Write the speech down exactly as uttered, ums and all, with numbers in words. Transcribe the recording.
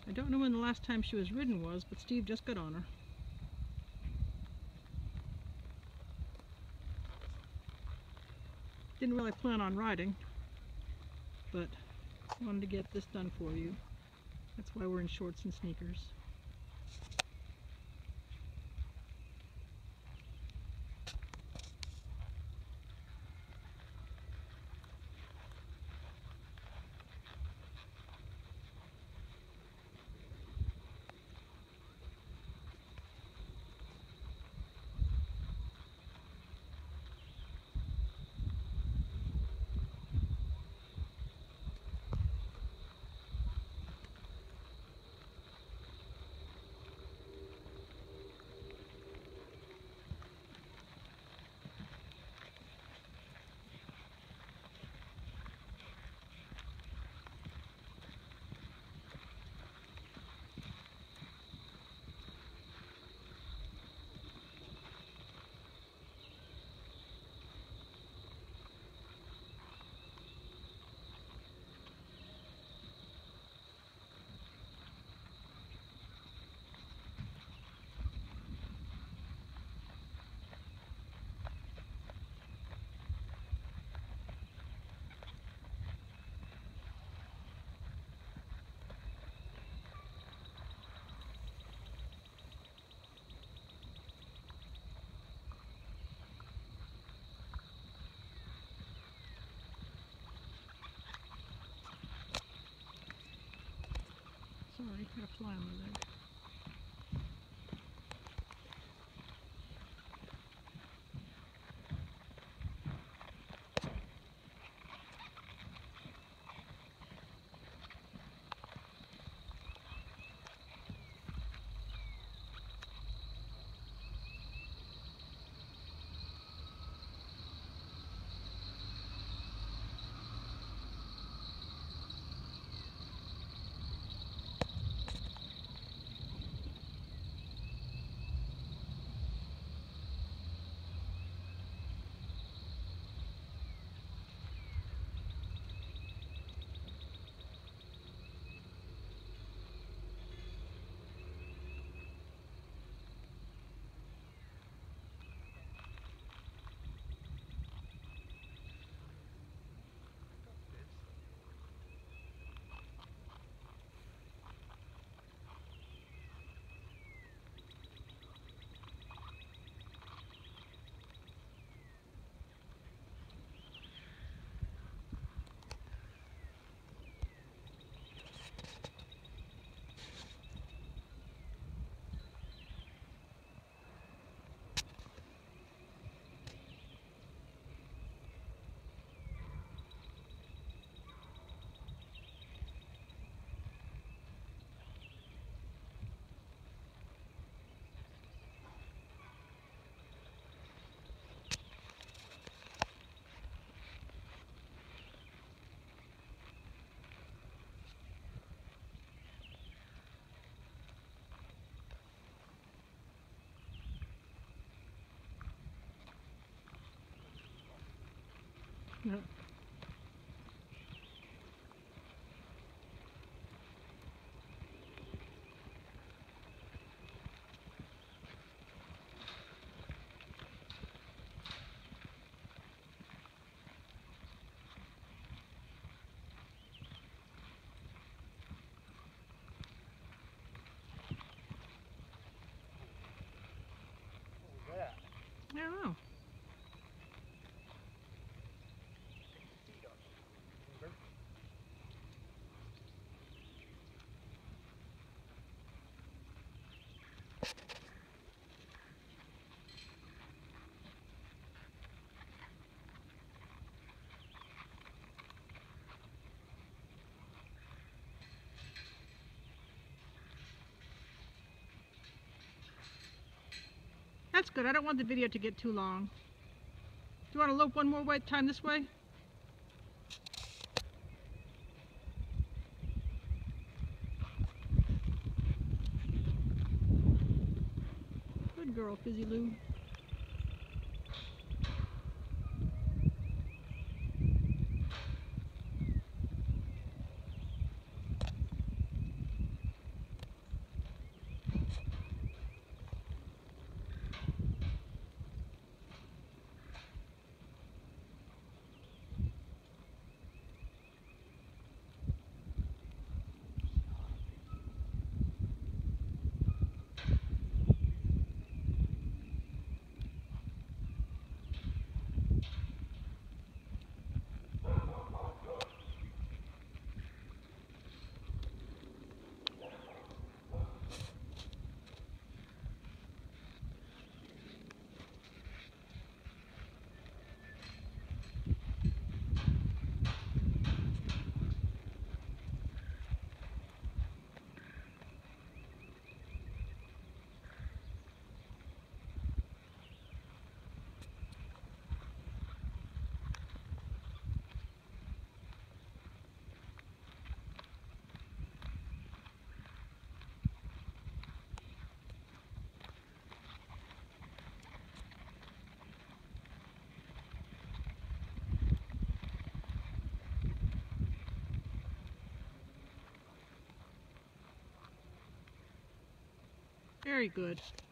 I don't know when the last time she was ridden was, but Steve just got on her. Didn't really plan on riding, but wanted to get this done for you. That's why we're in shorts and sneakers. Sorry, got a fly on my leg. Yep. I don't know. That's good. I don't want the video to get too long. Do you want to lope one more way, time this way? Good girl, Fizzy Lou. Very good.